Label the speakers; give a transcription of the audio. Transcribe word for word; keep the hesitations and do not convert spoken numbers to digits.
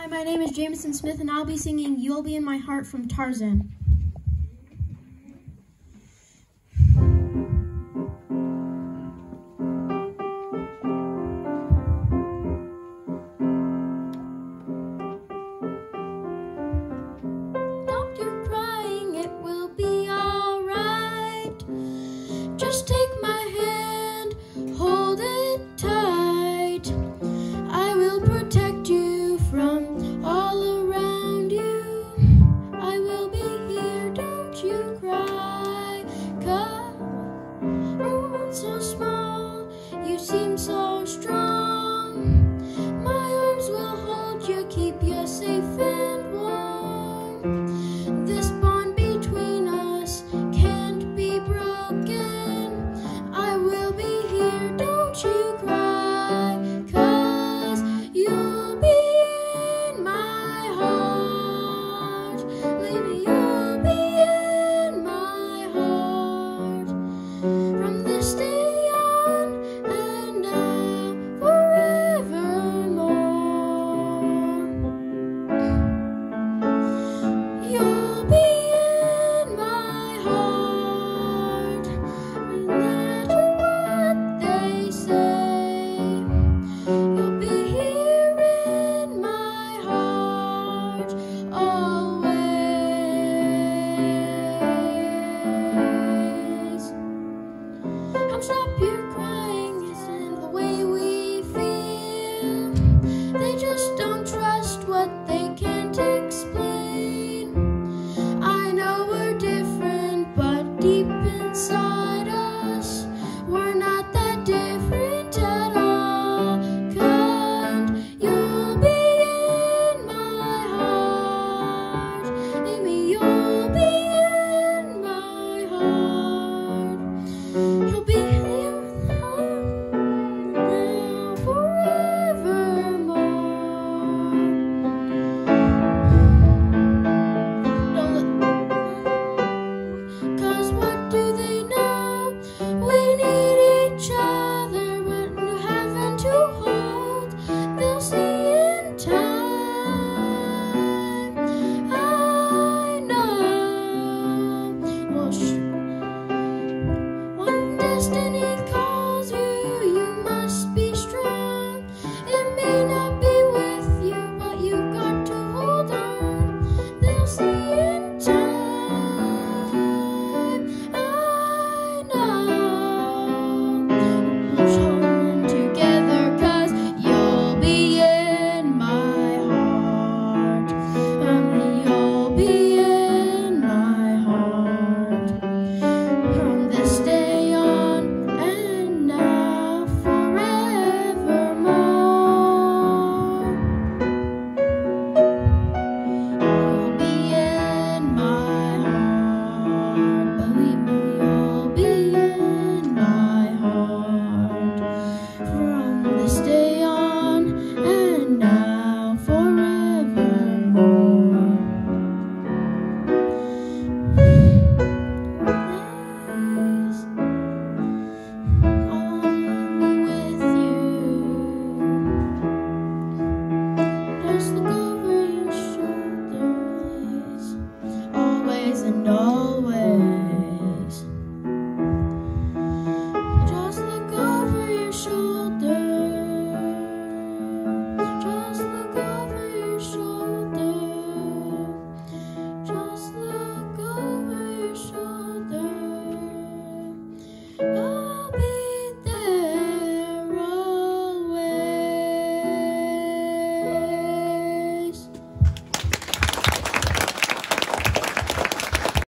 Speaker 1: my name is Jameson Smith, and I'll be singing You'll Be in My Heart from Tarzan. Stop your crying, it will be all right. Just take my hand, hold it tight. I will protect you from all around you. I will be here, don't you cry. Come, so small, you seem so strong. My arms will hold you, keep you safe and warm. This bond between us can't be broken. I will be here, don't you cry. 'Cause you'll be in my heart. Lady, you'll be in my heart. From this day on and now forevermore. You'll be in my heart, no matter what they say. You'll be here in my heart always. Come, stop your crying, isn't the way we feel. They just don't trust what they can't explain. I know we're different, but deep inside us, we're not that different at all. Kind, you'll be in my heart. Maybe you'll be in my heart. You'll be here now forevermore. Don't let, 'cause what do they know? We need each other, but no heaven to hold. They'll see in time. I know. Well, sh- One destiny calls you, you must be strong. It may not be with you, but you've got to hold on. They'll see in time. I know. Let's hold on together, 'cause you'll be in my heart. Only you'll be in my heart. From this day on and now forevermore. You'll be in my heart. Believe me, you'll be in my heart. From this day